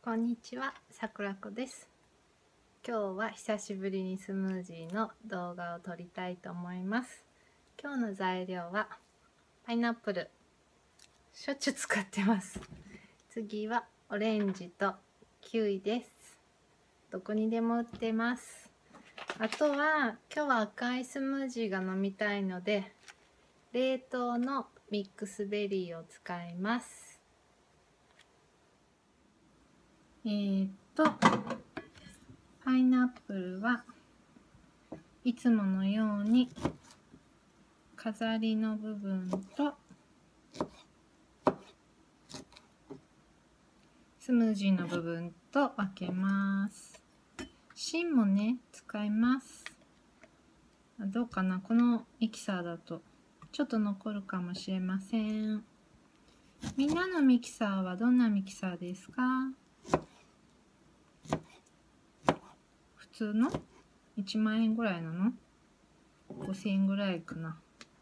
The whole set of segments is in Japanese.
こんにちは、さくらこです。今日は久しぶりにスムージーの動画を撮りたいと思います。今日の材料はパイナップル、しょっちゅう使ってます。次はオレンジとキウイです。どこにでも売ってます。あとは今日は赤いスムージーが飲みたいので、冷凍のミックスベリーを使います。パイナップルはいつものように飾りの部分とスムージーの部分と分けます。芯もね、使います。どうかな、このミキサーだとちょっと残るかもしれません。みんなのミキサーはどんなミキサーですか？普通の1万円ぐらいなの？5000円ぐらいかな。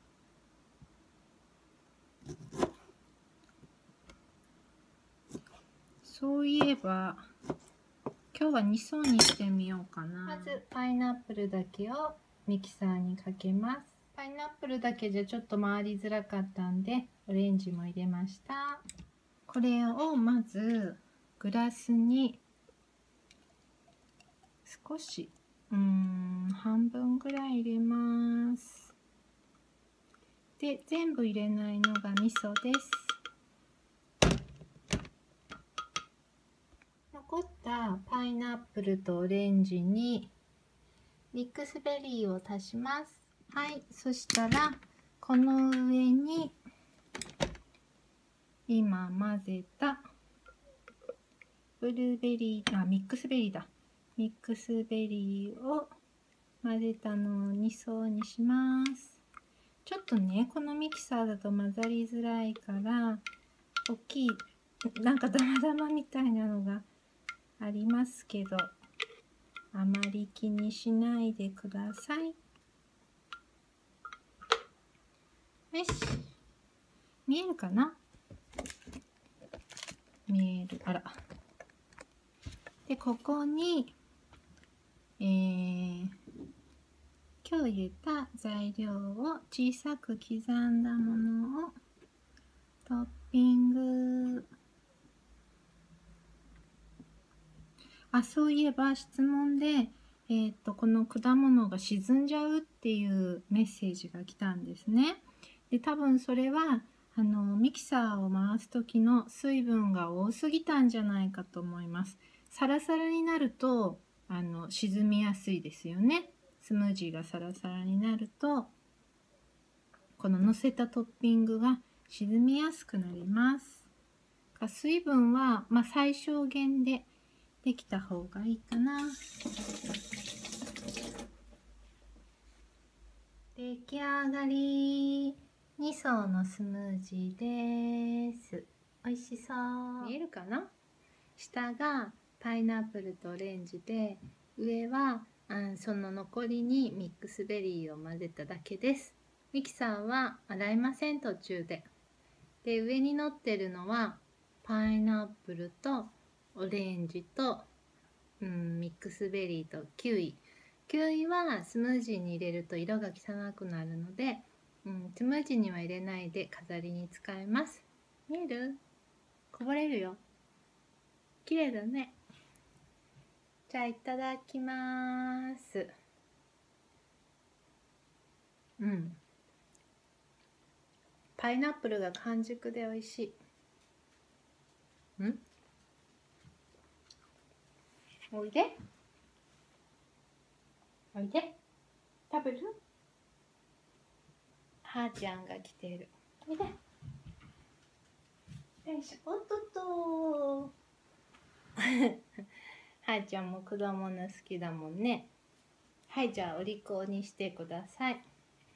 そういえば今日は2層にしてみようかな。まずパイナップルだけをミキサーにかけます。パイナップルだけじゃちょっと回りづらかったんでオレンジも入れました。これをまずグラスに少し半分ぐらい入れます。で、全部入れないのが味噌です。残ったパイナップルとオレンジにミックスベリーを足します。はい、そしたらこの上に今混ぜたブルーベリー、ミックスベリーだ。ミックスベリーを混ぜたのを2層にします。ちょっとね、このミキサーだと混ざりづらいから大きいなんかダマダマみたいなのがありますけど、あまり気にしないでください。よし、見えるかな？見える。あら。で、ここに、今日入れた材料を小さく刻んだものをトッピング。そういえば質問で、この果物が沈んじゃうっていうメッセージが来たんですね。で、多分それはミキサーを回す時の水分が多すぎたんじゃないかと思います。サラサラになると沈みやすいですよね。スムージーがサラサラになるとこの乗せたトッピングが沈みやすくなります。水分は、最小限でできた方がいいかな。出来上がり。2層のスムージーです。美味しそう。見えるかな？下がパイナップルとオレンジで、上はその残りにミックスベリーを混ぜただけです。ミキサーは洗いません、途中で。で、上に乗ってるのはパイナップルとオレンジと、ミックスベリーとキウイ。キウイはスムージーに入れると色が汚くなるので、スムージーには入れないで飾りに使います。見える？こぼれるよ。綺麗だね。じゃあいただきます。パイナップルが完熟で美味しい。おいで。おいで。食べる？はーちゃんが来てる。おいで。よいしょ。おっとっとはーちゃんも果物好きだもんね。はい、じゃあお利口にしてください。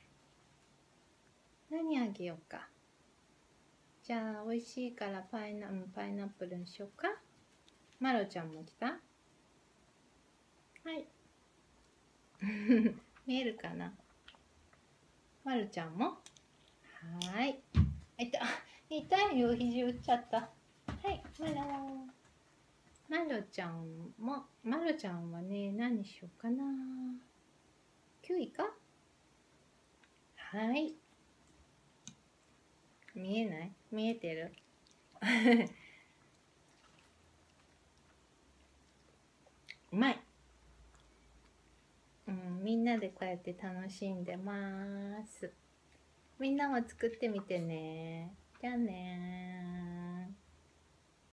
何あげようか。じゃあ美味しいからパイナップルにしようか。まろちゃんも来た？はい。見えるかな？まるちゃんも？はーい。痛いよ、肘打っちゃった。はい、まろ。 まるちゃんはね、何しようかな。キウイか。はい。見えない？見えてる？うまい。みんなでこうやって楽しんでます。みんなも作ってみてね。じゃあねー。